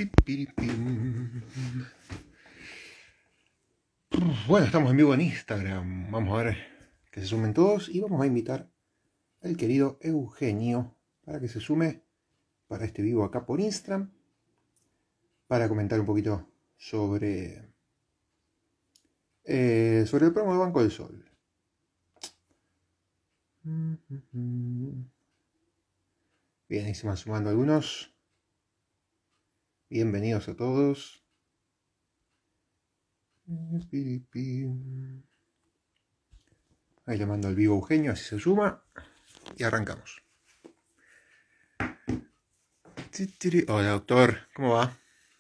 Bueno, estamos en vivo en Instagram. Vamos a ver que se sumen todos y vamos a invitar al querido Eugenio para que se sume para este vivo acá por Instagram para comentar un poquito sobre el promo de Banco del Sol. Bien, ahí se van sumando algunos. Bienvenidos a todos. Ahí le mando al vivo a Eugenio, así se suma. Y arrancamos. Hola, doctor, ¿cómo va?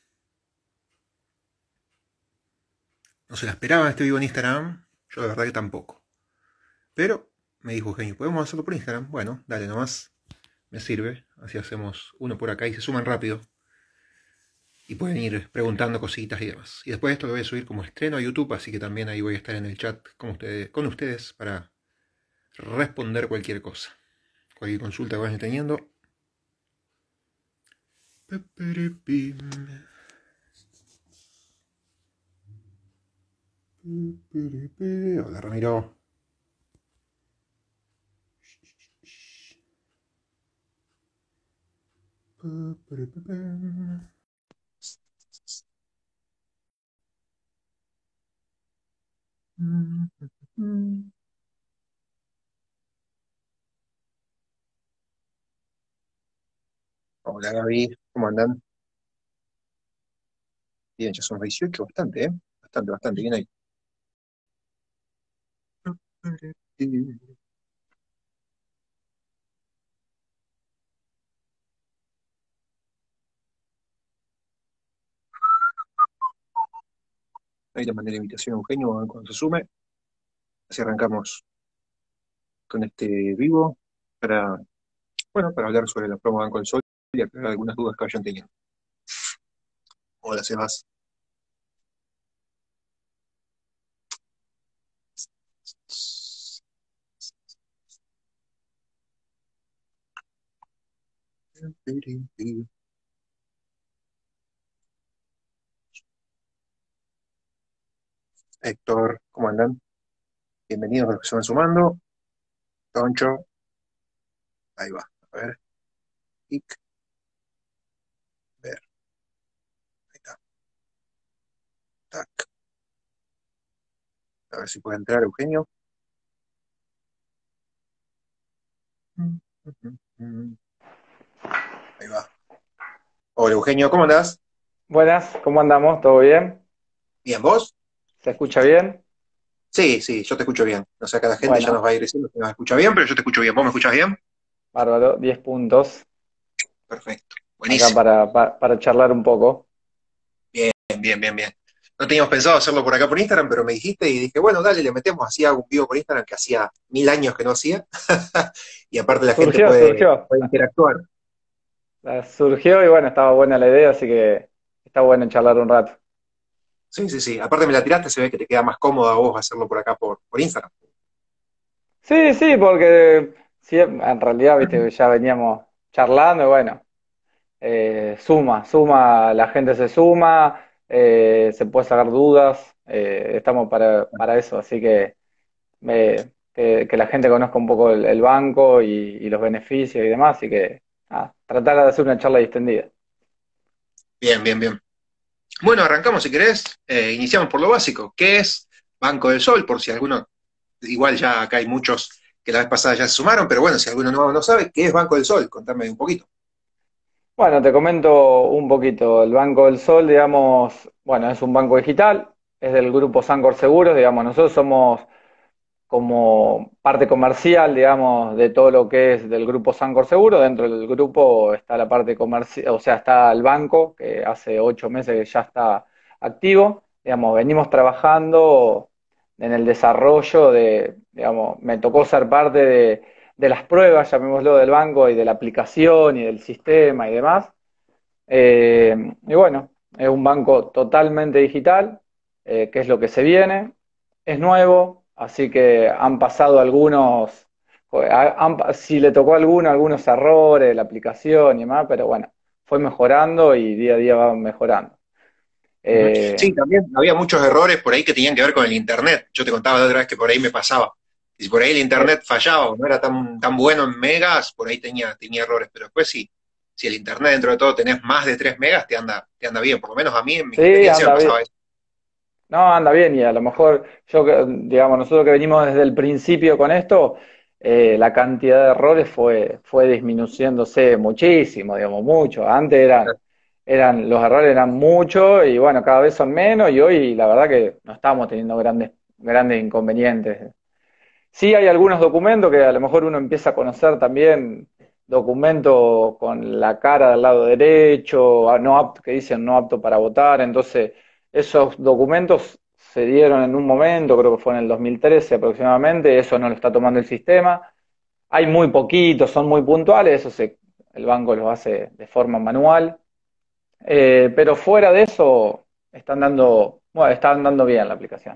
No se la esperaba este vivo en Instagram. Yo de verdad que tampoco. Pero me dijo Eugenio, ¿podemos hacerlo por Instagram? Bueno, dale nomás. Me sirve. Así hacemos uno por acá y se suman rápido. Y pueden ir preguntando cositas y demás. Y después esto lo voy a subir como estreno a YouTube, así que también ahí voy a estar en el chat con ustedes para responder cualquier cosa. Cualquier consulta que vayan teniendo. Hola, Ramiro. Hola, Gaby, ¿cómo andan? Bien, ya son 18, bastante, ¿eh? Bastante, bien ahí. Ahí le mandé la invitación a Eugenio cuando se sume. Así arrancamos con este vivo para, bueno, para hablar sobre la promo Banco del Sol y aclarar algunas dudas que vayan teniendo. Hola, Sebas. Héctor, ¿cómo andan? Bienvenidos a los que se van sumando. Toncho, ahí va. A ver, Ic, ver, ahí está. Tac. A ver si puede entrar Eugenio. Ahí va. Hola, Eugenio, ¿cómo andás? Buenas, ¿cómo andamos? ¿Todo bien? Bien, ¿vos? ¿Se escucha bien? Sí, sí, yo te escucho bien. O sea, cada gente ya nos Bueno, va a ir diciendo que nos escucha bien, pero yo te escucho bien. ¿Vos me escuchás bien? bárbaro, 10 puntos Perfecto. acá Buenísimo. para charlar un poco. Bien, bien, bien, bien. No teníamos pensado hacerlo por acá por Instagram, pero me dijiste y dije, bueno, dale, le metemos así hago un vivo por Instagram que hacía 1000 años que no hacía. Y aparte la gente Surgió, puede, surgió. puede interactuar. Surgió y bueno, estaba buena la idea, así que está bueno charlar un rato. Sí, sí, sí. Aparte me la tiraste, se ve que te queda más cómodo a vos hacerlo por acá por Instagram. Sí, sí, porque sí, en realidad, viste, que ya veníamos charlando y bueno, suma, la gente se suma, se puede sacar dudas, estamos para eso, así que que la gente conozca un poco el banco y los beneficios y demás, y que tratar de hacer una charla distendida. Bien, bien, bien. Bueno, arrancamos si querés. Iniciamos por lo básico. ¿Qué es Banco del Sol? Por si alguno, igual ya acá hay muchos que la vez pasada ya se sumaron, pero bueno, si alguno nuevo no sabe, ¿qué es Banco del Sol? Contame un poquito. Bueno, te comento un poquito. El Banco del Sol, digamos, bueno, es un banco digital, es del grupo Sancor Seguros, digamos, nosotros somos como parte comercial, digamos, de todo lo que es del grupo Sancor Seguro. Dentro del grupo está la parte comercial, o sea, está el banco, que hace 8 meses que ya está activo. Digamos, venimos trabajando en el desarrollo digamos, me tocó ser parte de las pruebas, llamémoslo, del banco y de la aplicación y del sistema y demás. Y bueno, es un banco totalmente digital, que es lo que se viene. Es nuevo, así que han pasado algunos, si le tocó a alguno, algunos errores, la aplicación y demás, pero bueno, fue mejorando y día a día va mejorando. Ujú. Eh, Sí, también había muchos errores por ahí que tenían que ver con el internet. Yo te contaba la otra vez que por ahí me pasaba. Y si por ahí el eh, internet fallaba o no era tan bueno en megas, por ahí tenía errores. Pero después sí, si el internet dentro de todo tenés más de 3 megas, te anda bien. Por lo menos a mí en mi sí, experiencia me anda bien. pasaba eso. No, anda bien y a lo mejor digamos, nosotros que venimos desde el principio con esto, la cantidad de errores fue disminuyéndose muchísimo, digamos, mucho. Antes los errores eran muchos y bueno, cada vez son menos y hoy la verdad que no estamos teniendo grandes inconvenientes. Sí hay algunos documentos que a lo mejor uno empieza a conocer también, documentos con la cara del lado derecho, no apto, que dicen no apto para votar, entonces esos documentos se dieron en un momento, creo que fue en el 2013 aproximadamente, eso no lo está tomando el sistema. Hay muy poquitos, son muy puntuales, el banco los hace de forma manual. Pero fuera de eso bueno, están dando bien la aplicación.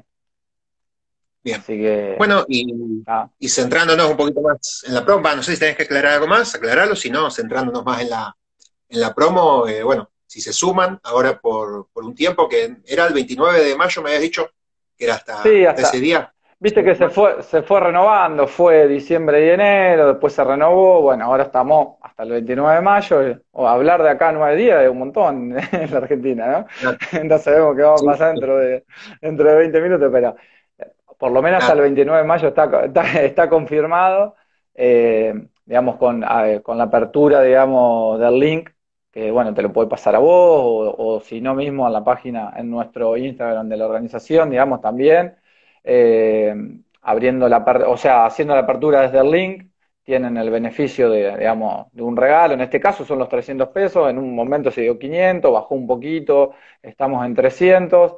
Bien. Así que, Bueno, y, ah, y centrándonos un poquito más en la promo, no sé si tenés que aclarar algo más, aclararlo, si no, centrándonos más en la promo, bueno, si se suman ahora por un tiempo, que era el 29 de mayo, me habías dicho, que era hasta, sí, hasta ese día. viste que se fue renovando, fue diciembre y enero, después se renovó, bueno, ahora estamos hasta el 29 de mayo, o hablar de acá a 9 días es un montón en la Argentina, ¿no? Claro, No sabemos qué va a sí, pasar dentro de 20 minutos, pero por lo menos hasta el claro, 29 de mayo está confirmado, digamos, con la apertura, digamos, del link, que bueno, te lo puede pasar a vos, o si no mismo a la página en nuestro Instagram de la organización, digamos, también, eh, abriendo o sea, haciendo la apertura desde el link, tienen el beneficio digamos, de un regalo, en este caso son los 300 pesos, en un momento se dio 500, bajó un poquito, estamos en 300.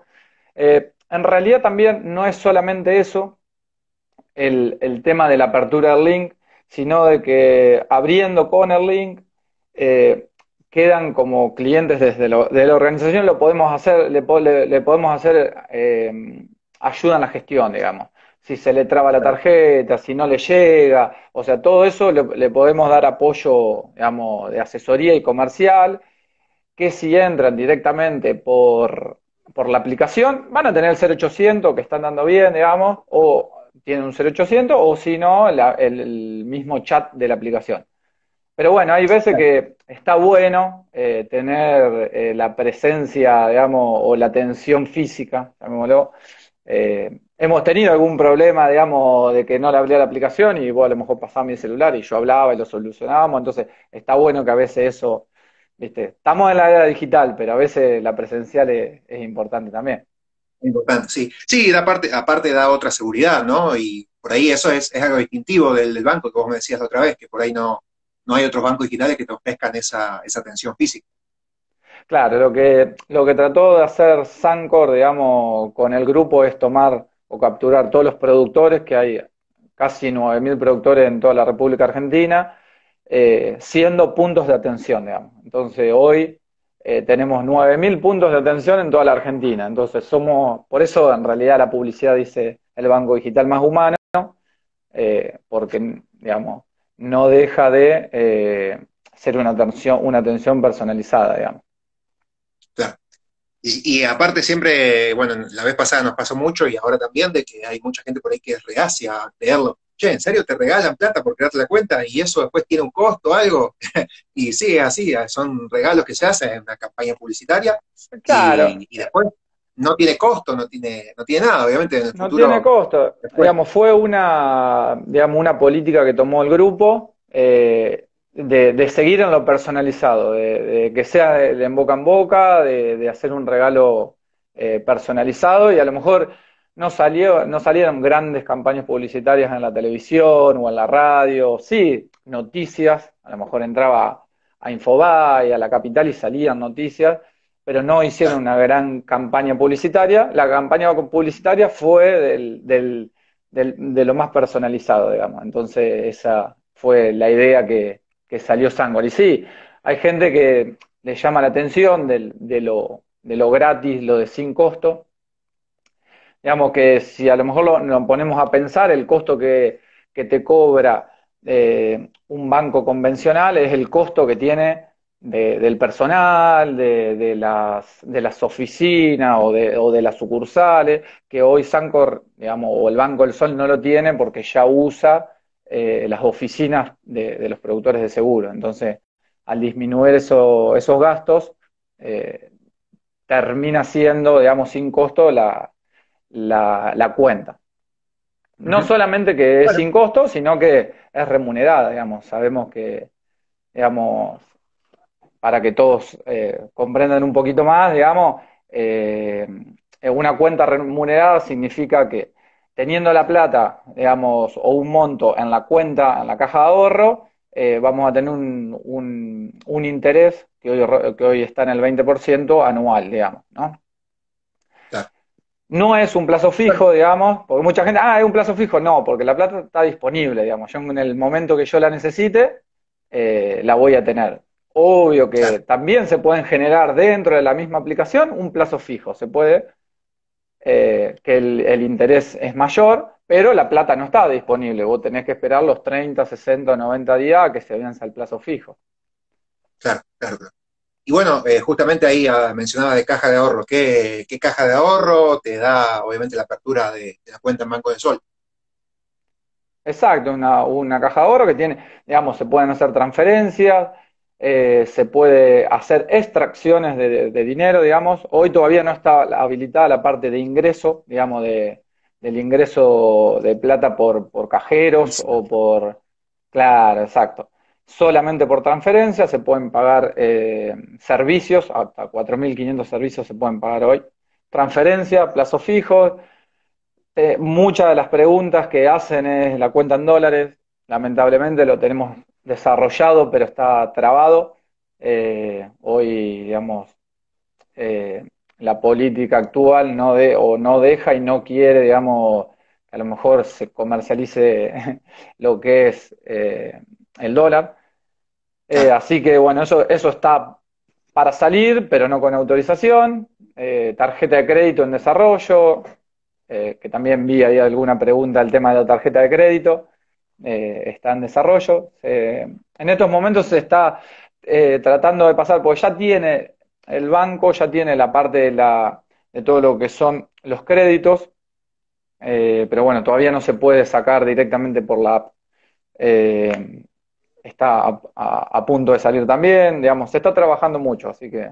En realidad también no es solamente eso, el tema de la apertura del link, sino de que abriendo con el link, eh, quedan como clientes de la organización, lo podemos hacer, le podemos hacer ayuda en la gestión, digamos. Si se le traba la claro, tarjeta, si no le llega, o sea, todo eso le podemos dar apoyo, digamos, de asesoría y comercial, que si entran directamente por la aplicación, van a tener el 0800 que están dando bien, digamos, o tienen un 0800, o si no, el mismo chat de la aplicación. Pero bueno, hay veces claro. que está bueno tener la presencia, digamos, o la atención física, llamémoslo. Hemos tenido algún problema, digamos, de que no le abría la aplicación y vos a lo mejor pasaba mi celular y yo hablaba y lo solucionábamos, entonces está bueno que a veces eso, viste, estamos en la era digital, pero a veces la presencial es importante también. Importante, sí. Sí, aparte da otra seguridad, ¿no? Y por ahí eso es algo distintivo del banco que vos me decías la otra vez, que por ahí no hay otros bancos digitales que te ofrezcan esa atención física. Claro, lo que trató de hacer Sancor, digamos, con el grupo es tomar o capturar todos los productores, que hay casi 9.000 productores en toda la República Argentina, siendo puntos de atención, digamos. Entonces, hoy tenemos 9.000 puntos de atención en toda la Argentina. Entonces, por eso en realidad la publicidad dice el banco digital más humano, porque, digamos, no deja de ser una atención personalizada, digamos. Claro. Y aparte siempre, bueno, la vez pasada nos pasó mucho y ahora también de que hay mucha gente por ahí que es reacia a creerlo. Che, ¿en serio te regalan plata por crearte la cuenta y eso después tiene un costo o algo? Y sí, es así, son regalos que se hacen en una campaña publicitaria Claro, y después no tiene costo, no tiene nada, obviamente en el no tiene futuro costo. después. Digamos, fue digamos, una política que tomó el grupo, de seguir en lo personalizado, de que sea de en boca en boca, de hacer un regalo personalizado y a lo mejor no salieron grandes campañas publicitarias en la televisión o en la radio, sí, noticias, a lo mejor entraba a Infobae, a La Capital y salían noticias, pero no hicieron Claro, una gran campaña publicitaria. La campaña publicitaria fue de lo más personalizado, digamos. Entonces, esa fue la idea que salió Sangor. Y sí, hay gente que le llama la atención de lo gratis, lo de sin costo. Digamos que si a lo mejor lo ponemos a pensar, el costo que te cobra un banco convencional es el costo que tiene del personal, de las oficinas o de las sucursales, que hoy Sancor, digamos, o el Banco del Sol no lo tiene porque ya usa las oficinas de los productores de seguro. Entonces, al disminuir esos gastos, eh, termina siendo, digamos, sin costo la cuenta. No Ujú. solamente que es Bueno, sin costo, sino que es remunerada, digamos. Sabemos que, digamos, para que todos comprendan un poquito más, digamos, eh, una cuenta remunerada significa que teniendo la plata, digamos, o un monto en la cuenta, en la caja de ahorro, vamos a tener un interés que hoy está en el 20% anual, digamos, ¿no? claro. No es un plazo Bueno, fijo, digamos, porque mucha gente, es un plazo fijo. No, porque la plata está disponible, digamos. Yo en el momento que yo la necesite, la voy a tener. Obvio que claro, también se pueden generar dentro de la misma aplicación un plazo fijo. Se puede, que el interés es mayor, pero la plata no está disponible. Vos tenés que esperar los 30, 60, 90 días a que se venza el plazo fijo. claro, claro, claro. Y bueno, justamente ahí mencionaba de caja de ahorro. ¿Qué caja de ahorro te da, obviamente, la apertura de la cuenta en Banco del Sol? Exacto, una caja de ahorro que tiene, digamos, se pueden hacer transferencias, se puede hacer extracciones de dinero, digamos. Hoy todavía no está habilitada la parte de ingreso, digamos, del ingreso de plata por cajeros o por... Claro, exacto. Solamente por transferencia se pueden pagar servicios, hasta 4.500 servicios se pueden pagar hoy. Transferencia, plazo fijo. Muchas de las preguntas que hacen es la cuenta en dólares. Lamentablemente lo tenemos desarrollado, pero está trabado. Hoy, digamos, eh, la política actual o no deja y no quiere, digamos, que a lo mejor se comercialice lo que es el dólar. Claro, Así que, bueno, eso está para salir, pero no con autorización. Tarjeta de crédito en desarrollo, que también vi ahí alguna pregunta al tema de la tarjeta de crédito, está en desarrollo. En estos momentos se está tratando de pasar, porque ya tiene, el banco ya tiene la parte de todo lo que son los créditos, pero bueno, todavía no se puede sacar directamente por la app. Eh, Está a punto de salir también, digamos, se está trabajando mucho, así que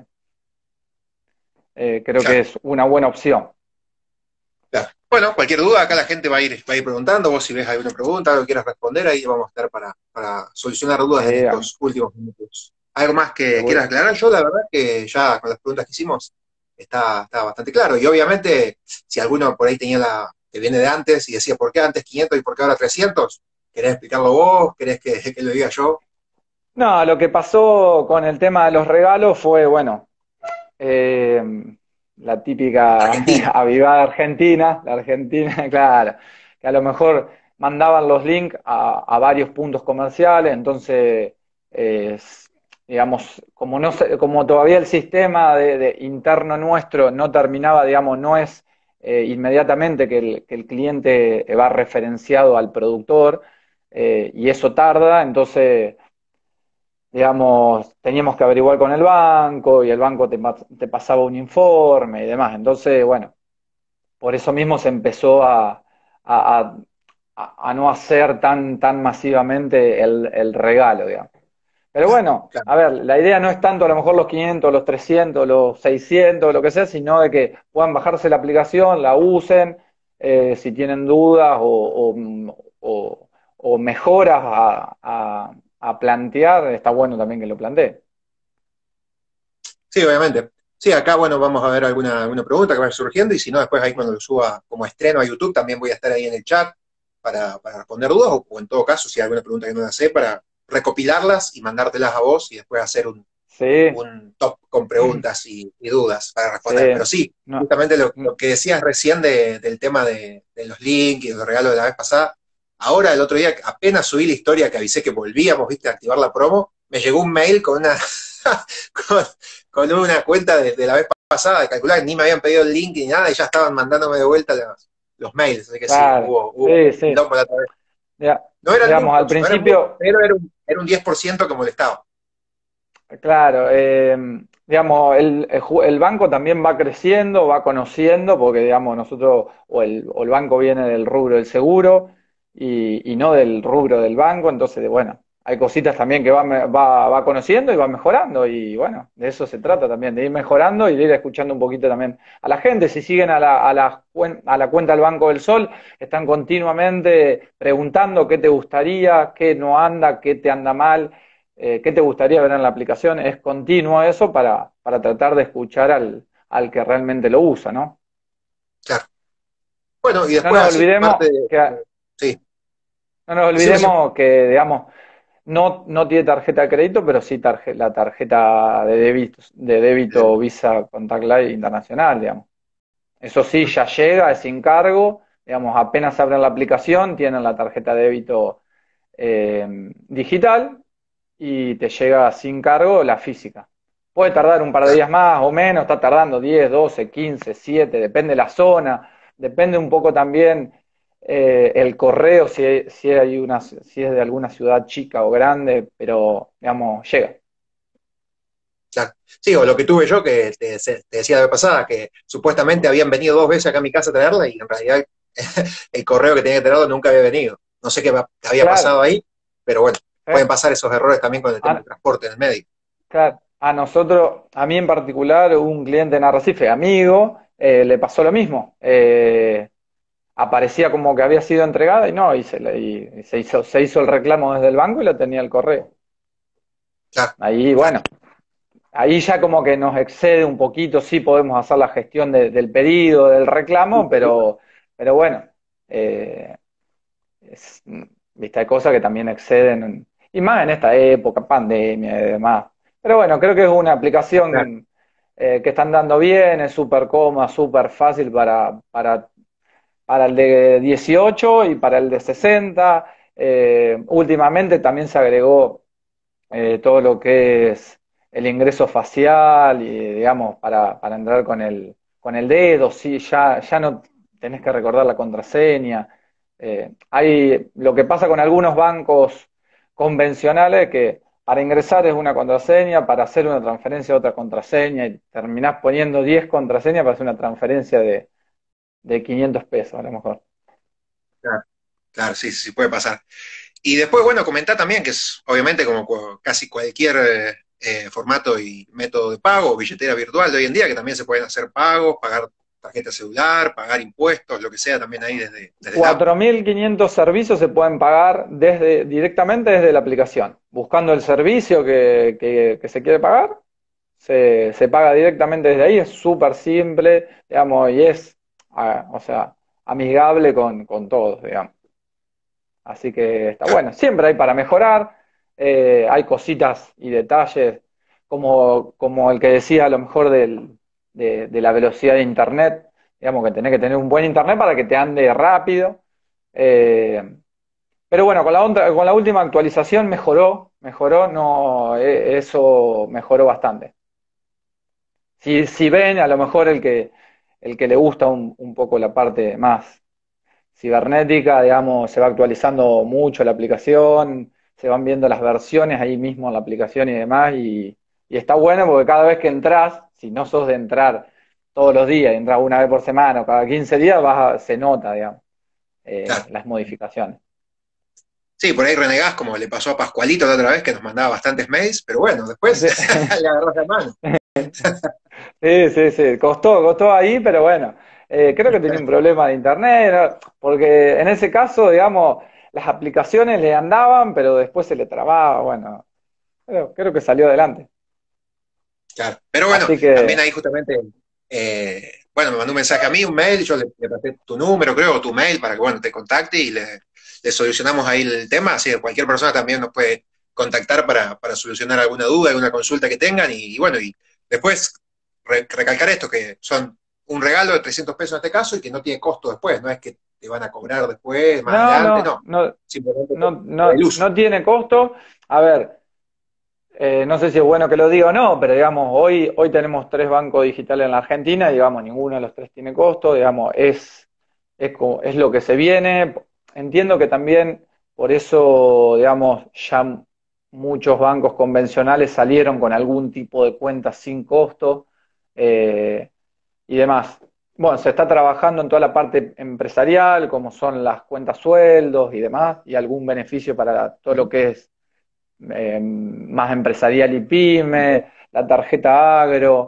creo que claro, es una buena opción. claro. Bueno, cualquier duda, acá la gente va a ir preguntando. Vos si ves alguna pregunta, algo que quieras responder, ahí vamos a estar para solucionar dudas en Sí, estos últimos minutos. ¿Algo más que quieras seguro. aclarar? Yo la verdad que ya con las preguntas que hicimos está bastante claro. Y obviamente, si alguno por ahí tenía que viene de antes y decía por qué antes 500 y por qué ahora 300, ¿querés explicarlo vos? ¿Querés que lo diga yo? No, lo que pasó con el tema de los regalos fue, bueno, eh, la típica Argentina. avivada argentina, la Argentina, claro, que a lo mejor mandaban los links a varios puntos comerciales, entonces, eh, digamos, como, no como todavía el sistema interno nuestro no terminaba, digamos, no es inmediatamente que el cliente va referenciado al productor, y eso tarda, entonces digamos, teníamos que averiguar con el banco y el banco te pasaba un informe y demás. Entonces, bueno, por eso mismo se empezó a, a no hacer tan masivamente el regalo, digamos. Pero Claro, bueno, claro. a ver, la idea no es tanto a lo mejor los 500, los 300, los 600, lo que sea, sino de que puedan bajarse la aplicación, la usen, si tienen dudas o, o mejoras a plantear, está bueno también que lo planteen. Sí, obviamente. Sí, acá, bueno, vamos a ver alguna pregunta que vaya surgiendo y si no, después ahí cuando lo suba como estreno a YouTube, también voy a estar ahí en el chat para responder dudas o en todo caso, si hay alguna pregunta que no la sé, para recopilarlas y mandártelas a vos y después hacer Sí, un top con preguntas y dudas para sí, responder. Pero sí, no, justamente lo no, que decías recién del tema de los links y de los regalos de la vez pasada, ahora el otro día apenas subí la historia que avisé que volvíamos, viste, a activar la promo, me llegó un mail con una, con, con una cuenta de la vez pasada, de calcular, ni me habían pedido el link ni nada, y ya estaban mandándome de vuelta los mails, así que sí, claro, hubo sí, sí. quilombo la otra vez. Ya, No eran digamos, al muchos, no eran muchos, principio, pero era un 10% que molestaba. Claro, digamos, el banco también va creciendo, va conociendo, porque digamos, nosotros, o el banco viene del rubro del seguro y no del rubro del banco, entonces, bueno, hay cositas también que va conociendo y va mejorando, y bueno, de eso se trata también, de ir mejorando y de ir escuchando un poquito también a la gente. Si siguen a la cuenta del Banco del Sol, están continuamente preguntando qué te gustaría, qué no anda, qué te anda mal, qué te gustaría ver en la aplicación. Es continuo eso para tratar de escuchar al que realmente lo usa, ¿no? Claro. Bueno, y No después nos así, olvidemos parte de... que, Sí, no nos decime, decime. olvidemos que, digamos, no tiene tarjeta de crédito, pero sí la tarjeta de débito Visa Contact Light Internacional, digamos. Eso sí, ya llega, es sin cargo, digamos, apenas abren la aplicación, tienen la tarjeta de débito digital y te llega sin cargo la física. Puede tardar un par de Claro, días más o menos, está tardando 10, 12, 15, 7, depende de la zona, depende un poco también el correo, si es de alguna ciudad chica o grande, pero digamos, llega. claro. Sí, o lo que tuve yo, que te decía la vez pasada, que supuestamente habían venido 2 veces acá a mi casa a traerla y en realidad el correo que tenía que traerlo nunca había venido. No sé qué había Claro, pasado ahí, pero bueno, pueden eh, pasar esos errores también con el tema del a, transporte en el medio. claro, a nosotros, a mí en particular, un cliente en Arrecife, amigo, le pasó lo mismo. Aparecía como que había sido entregada y no, y se hizo el reclamo desde el banco y lo tenía el correo. Claro, Ahí, claro, bueno, ahí ya como que nos excede un poquito, sí podemos hacer la gestión del pedido, del reclamo, pero bueno, eh, es, viste, hay cosas que también exceden, y más en esta época, pandemia y demás. Pero bueno, creo que es una claro. aplicación que están dando bien, es súper cómoda, súper fácil para el de 18 y para el de 60. Últimamente también se agregó todo lo que es el ingreso facial y, digamos, para entrar con el dedo, sí, ya no tenés que recordar la contraseña. Hay lo que pasa con algunos bancos convencionales que para ingresar es una contraseña, para hacer una transferencia otra contraseña y terminás poniendo 10 contraseñas para hacer una transferencia de 500 pesos a lo mejor. Claro, claro, sí, sí, sí, puede pasar. Y después, bueno, comentar también que es obviamente como casi cualquier formato y método de pago, billetera virtual de hoy en día, que también se pueden hacer pagos, pagar tarjeta celular, pagar impuestos, lo que sea, también ahí desde la app. 4.500 servicios se pueden pagar directamente desde la aplicación. Buscando el servicio que se quiere pagar, se paga directamente desde ahí. Es súper simple, digamos, y es, o sea, amigable con todos, digamos. Así que está Claro, bueno. Siempre hay para mejorar, hay cositas y detalles, como el que decía a lo mejor de la velocidad de internet, digamos que tenés que tener un buen internet para que te ande rápido. Eh, pero bueno, con la última actualización mejoró, no, eso mejoró bastante. Si ven, a lo mejor el que le gusta un poco la parte más cibernética, digamos, se va actualizando mucho la aplicación, se van viendo las versiones ahí mismo en la aplicación y demás, y está bueno porque cada vez que entras, si no sos de entrar todos los días, y entras una vez por semana o cada 15 días, se nota, digamos, claro. las modificaciones. Sí, por ahí renegás, como le pasó a Pascualito la otra vez, que nos mandaba bastantes mails, pero bueno, después Sí, le agarrás la mano. sí, costó ahí, pero bueno, creo que tenía un problema de internet, ¿no? Porque en ese caso, digamos, las aplicaciones le andaban, pero después se le trababa, bueno, creo que salió adelante. Claro. Pero bueno, Así también que, ahí justamente, bueno, me mandó un mensaje a mí, un mail, yo le pasé tu número, creo, o tu mail, para que, bueno, te contacte y le solucionamos ahí el tema, así que cualquier persona también nos puede contactar para solucionar alguna duda, alguna consulta que tengan, y bueno, y después recalcar esto, que son un regalo de 300 pesos en este caso y que no tiene costo después, no es que te van a cobrar después, más no, adelante, no, no, no, simplemente no, por el no, uso. no tiene costo. A ver, no sé si es bueno que lo diga o no, pero digamos, hoy tenemos tres bancos digitales en la Argentina, y digamos, ninguno de los tres tiene costo, digamos, es lo que se viene. Entiendo que también por eso, digamos, ya muchos bancos convencionales salieron con algún tipo de cuenta sin costo y demás. Bueno, se está trabajando en toda la parte empresarial, como son las cuentas sueldos y demás, y algún beneficio para todo lo que es más empresarial y pyme, la tarjeta agro.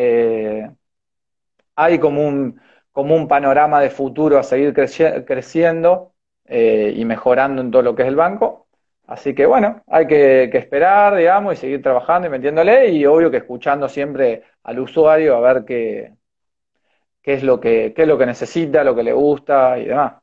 Hay como un panorama de futuro a seguir creciendo y mejorando en todo lo que es el banco. Así que bueno, hay que esperar, digamos, y seguir trabajando y metiéndole, y obvio que escuchando siempre al usuario a ver qué es lo que necesita, lo que le gusta y demás.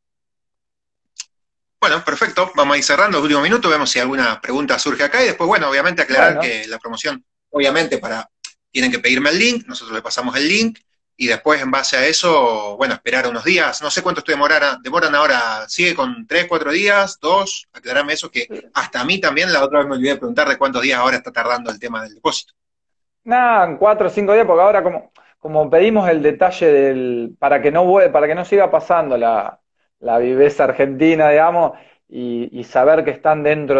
Bueno, perfecto. Vamos a ir cerrando los últimos minutos, vemos si alguna pregunta surge acá y después, bueno, obviamente aclarar Bueno, que la promoción, obviamente, tienen que pedirme el link, nosotros le pasamos el link y después en base a eso, bueno, esperar unos días. No sé cuánto demoran ahora, sigue con 3, 4 días, 2, aclararme eso, que hasta a mí también la otra vez me olvidé de preguntar de cuántos días ahora está tardando el tema del depósito. nada, en 4 o 5 días, porque ahora como pedimos el detalle para que no siga pasando la viveza argentina, digamos, y saber que están dentro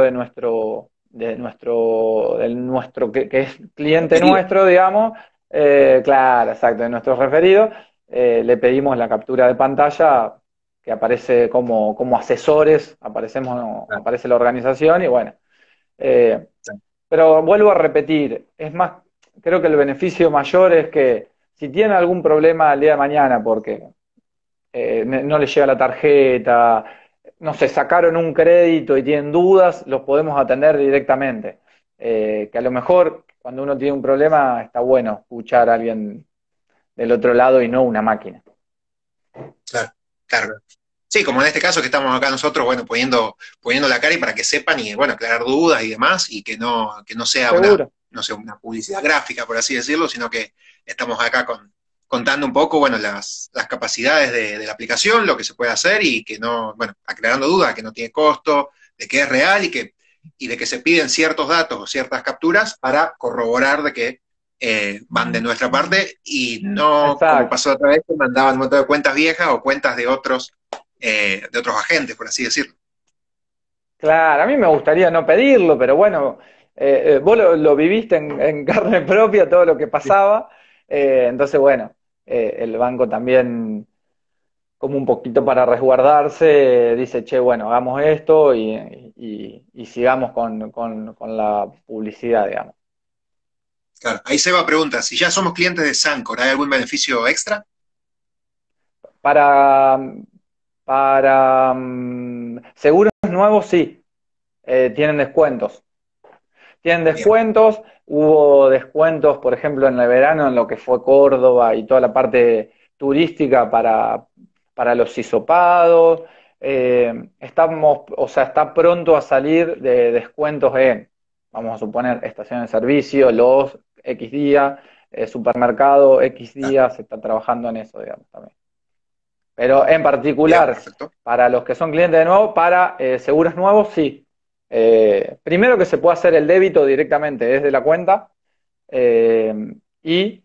de nuestro que es cliente Referido. nuestro, digamos, claro, exacto, de nuestros referidos, le pedimos la captura de pantalla que aparece como asesores, Claro, aparece la organización y bueno. eh, claro. pero vuelvo a repetir, es más, creo que el beneficio mayor es que si tienen algún problema el día de mañana porque no les llega la tarjeta, no sé, sacaron un crédito y tienen dudas, los podemos atender directamente. Que a lo mejor cuando uno tiene un problema está bueno escuchar a alguien del otro lado y no una máquina. Claro, claro. Sí, como en este caso que estamos acá nosotros, bueno, poniendo la cara y para que sepan y, bueno, aclarar dudas y demás, y que no sea una, Seguro. no sé, una publicidad gráfica, por así decirlo, sino que estamos acá contando un poco, bueno, las capacidades de la aplicación, lo que se puede hacer y que no, bueno, aclarando dudas, que no tiene costo, de que es real y de que se piden ciertos datos o ciertas capturas para corroborar de que van de nuestra parte y no como Exacto. pasó otra vez que mandaban un montón de cuentas viejas o cuentas de otros agentes, por así decirlo. Claro, a mí me gustaría no pedirlo, pero bueno, vos lo viviste en carne propia todo lo que Sí. pasaba, entonces bueno, el banco también, como un poquito para resguardarse, dice, che, bueno, hagamos esto y sigamos con la publicidad, digamos. Claro. Ahí Seba pregunta, si ya somos clientes de Sancor, ¿hay algún beneficio extra? Para, para seguros nuevos, sí, tienen descuentos. Tienen Bien, descuentos, hubo descuentos, por ejemplo, en el verano en lo que fue Córdoba y toda la parte turística para los hisopados. O sea, está pronto a salir de descuentos vamos a suponer, estaciones de servicio, los X días, supermercado X claro. días, se está trabajando en eso, digamos, también. Pero en Bien, particular, perfecto. para los que son clientes de nuevo, para seguros nuevos, sí. Primero que se puede hacer el débito directamente desde la cuenta eh, y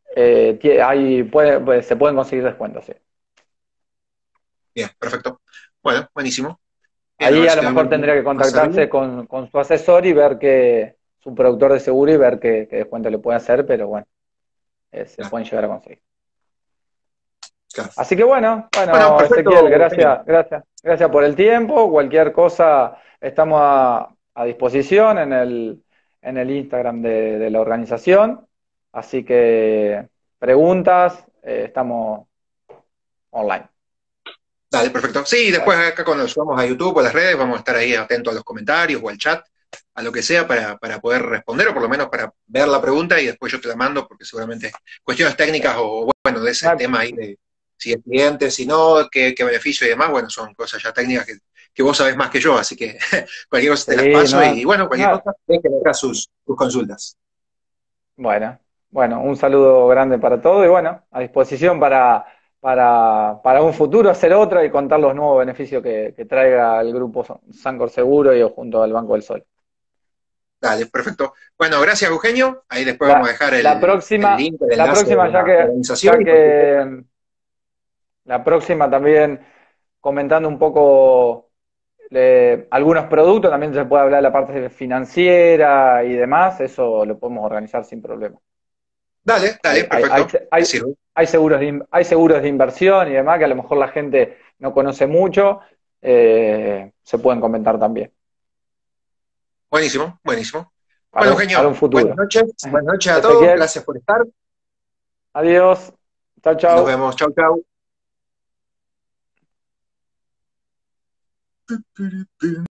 pues, se pueden conseguir descuentos, sí. Bien, perfecto. Bueno, buenísimo. Bien, a Ahí ver a si lo mejor tengo tendría que más arriba. contactarse con su asesor y ver su productor de seguro y ver qué descuento le puede hacer, pero bueno, se Claro, pueden llegar a conseguir. claro. Así que bueno, Bueno, bueno, perfecto, Ezequiel, Eugenio. gracias, gracias, gracias por el tiempo. Cualquier cosa, estamos a disposición en el Instagram de la organización. Así que preguntas, estamos online. Dale, perfecto. Sí, después Bueno, acá cuando lo subamos a YouTube o a las redes vamos a estar ahí atentos a los comentarios o al chat, a lo que sea para poder responder o por lo menos para ver la pregunta y después yo te la mando porque seguramente cuestiones técnicas o bueno, de no ese hay, tema ahí de si es cliente, si no, qué beneficio y demás, bueno, son cosas ya técnicas que vos sabés más que yo, así que cualquier cosa te las sí, paso y bueno, cualquier no, cosa, dejen acá sus consultas. bueno, bueno, un saludo grande para todo y bueno, a disposición para un futuro hacer otra y contar los nuevos beneficios que traiga el grupo Sancor Seguro y junto al Banco del Sol. Dale, perfecto. Bueno, gracias Eugenio, ahí después vamos a La, dejar la el próxima, link, el la enlace próxima de ya la que, organización ya y cualquier cosa. que la próxima también comentando un poco algunos productos, también se puede hablar de la parte financiera y demás, eso lo podemos organizar sin problema. Dale, Hay, dale, hay, hay, perfecto. Me hay, sirve. hay seguros de inversión y demás que a lo mejor la gente no conoce mucho, se pueden comentar también Buenísimo, buenísimo. Bueno, para un Eugenio, buenas futuro. noches. Buenas noches a todos. Ezequiel, Gracias por estar. adiós. Chao, Nos chao. vemos. Chau, chau.